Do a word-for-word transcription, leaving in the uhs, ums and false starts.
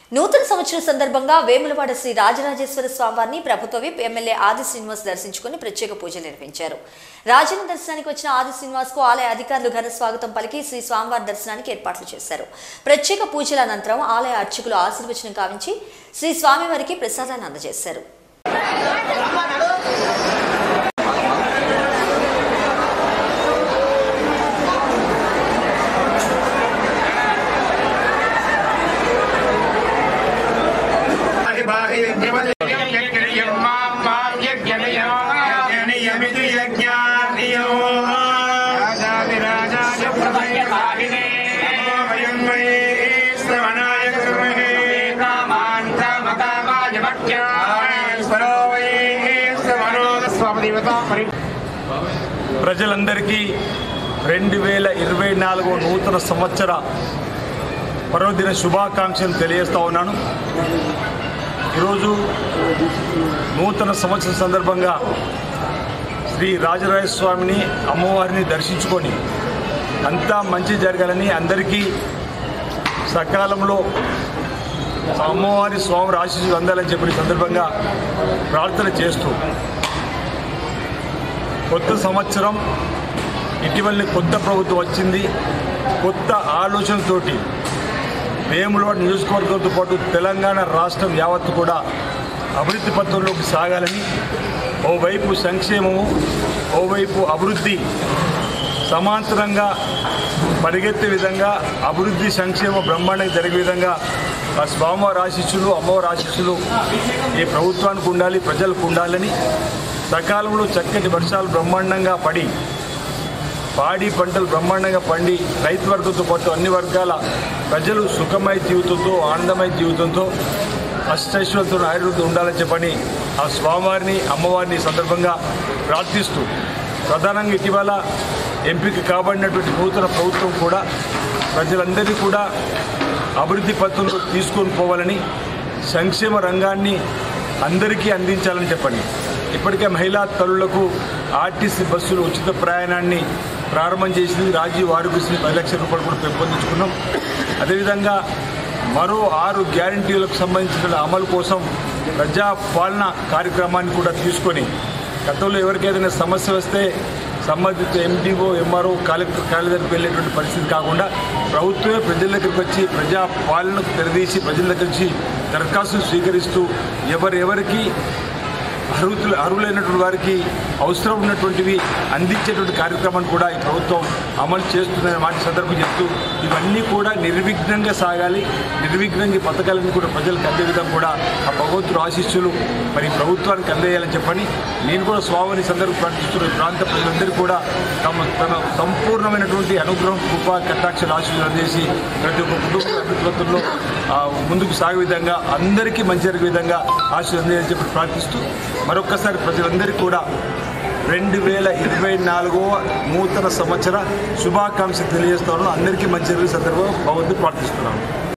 నూతన సంవత్సరం సందర్భంగా వేములవాడ శ్రీ రాజరాజేశ్వర స్వామివారిని ప్రభుత్వ విప్ ఎమ్మెల్యే ఆది శ్రీనివాస్ దర్శించుకుని ప్రత్యేక పూజలు నిర్వహించారు. రాజన్న దర్శనానికి వచ్చిన ఆది శ్రీనివాస్ కు ఆలయ అధికారులు ఘన స్వాగతం పలికి శ్రీ స్వామివారి దర్శనానికి ఏర్పాట్లు చేశారు. ప్రత్యేక పూజల అనంతరం ఆలయ అర్చకులు ఆశీర్వచనం కావించి శ్రీ స్వామివారికి ప్రసాదాన్ని అందజేశారు. ప్రజలందరికీ రెండు వేల ఇరవై నాలుగో నూతన సంవత్సర పర్వదిన శుభాకాంక్షలు తెలియజేస్తా ఉన్నాను. ఈరోజు నూతన సంవత్సరం సందర్భంగా శ్రీ రాజరాజేశ్వర స్వామిని అమ్మవారిని దర్శించుకొని అంతా మంచి జరగాలని, అందరికీ సకాలంలో అమ్మవారి స్వామి ఆశీస్సులు అందాలని చెప్పిన సందర్భంగా ప్రార్థన చేస్తూ కొత్త సంవత్సరం ఇటీవలనే కొత్త ప్రభుత్వం వచ్చింది. కొత్త ఆలోచనతోటి వేములవాడ నియోజకవర్గంతో పాటు తెలంగాణ రాష్ట్రం యావత్తు కూడా అభివృద్ధి పథంలోకి సాగాలని, ఓవైపు సంక్షేమము ఓవైపు అభివృద్ధి సమాంతరంగా పరిగెత్తే విధంగా అభివృద్ధి సంక్షేమ బ్రహ్మాండంగా జరిగే విధంగా ఆ స్వామివారి ఆశీస్సులు అమ్మవారి ఆశీస్సులు ఈ ప్రభుత్వానికి ఉండాలి, ప్రజలకు ఉండాలని, సకాలంలో చక్కటి వర్షాలు బ్రహ్మాండంగా పడి పాడి పంటలు బ్రహ్మాండంగా పండి రైతు వర్గంతో పాటు అన్ని వర్గాల ప్రజలు సుఖమయ జీవితంతో ఆనందమయ జీవితంతో అష్టైశ్వర్యంతో ఆయుర్వేదం ఉండాలని చెప్పని ఆ స్వామివారిని అమ్మవారిని సందర్భంగా ప్రార్థిస్తూ ప్రధానంగా ఇటీవల ఎంపిక కాబడినటువంటి నూతన ప్రభుత్వం కూడా ప్రజలందరినీ కూడా అభివృద్ధి పథంలో తీసుకొని పోవాలని, సంక్షేమ రంగాన్ని అందరికీ అందించాలని చెప్పండి. ఇప్పటికే మహిళా తల్లులకు ఆర్టీసీ బస్సులు ఉచిత ప్రయాణాన్ని ప్రారంభం చేసింది. రాజీవ్ ఆరోగ్యశ్రీ పది లక్షల రూపాయలు కూడా పెంపొందించుకున్నాం. అదేవిధంగా మరో ఆరు గ్యారంటీలకు సంబంధించిన అమలు కోసం ప్రజాపాలన కార్యక్రమాన్ని కూడా తీసుకొని గతంలో ఎవరికైనా సమస్య వస్తే సంబంధిత ఎండిఓ ఎంఆర్ఓ కలెక్టర్ కార్యాలయానికి వెళ్ళేటువంటి పరిస్థితి కాకుండా ప్రభుత్వమే ప్రజల దగ్గరికి వచ్చి ప్రజా పాలనకు తెరదీసి ప్రజల దగ్గర నుంచి దరఖాస్తులు స్వీకరిస్తూ ఎవరెవరికి అర్హులు అర్హులైనటువంటి వారికి అవసరం ఉన్నటువంటివి అందించేటువంటి కార్యక్రమాన్ని కూడా ఈ ప్రభుత్వం అమలు చేస్తుందనే మాట సందర్భం చెప్తూ ఇవన్నీ కూడా నిర్విఘ్నంగా సాగాలి, నిర్విఘ్నంగా పథకాలన్నీ కూడా ప్రజలకు అందే విధంగా కూడా ఆ భగవంతుడు ఆశీస్సులు మరి ప్రభుత్వానికి అందేయాలని చెప్పని నేను కూడా స్వామిని సందర్భం ప్రార్థిస్తున్న ప్రాంత ప్రజలందరూ కూడా తమ తన సంపూర్ణమైనటువంటి అనుగ్రహం కృపా కటాక్షల ఆశీస్సులు అందేసి ప్రతి ఒక్క కుటుంబ అభివృద్ధిలో ముందుకు సాగే విధంగా అందరికీ మంచి జరిగే విధంగా ఆశీస్సులు అందేయాలని చెప్పి ప్రార్థిస్తూ మరొక్కసారి ప్రజలందరికీ కూడా రెండు వేల ఇరవై నాలుగవ నూతన సంవత్సర శుభాకాంక్షలు తెలియజేస్తున్నాను. అందరికీ మంచి జరిగే సందర్భంగా భగవంతుడు ప్రార్థిస్తున్నాను.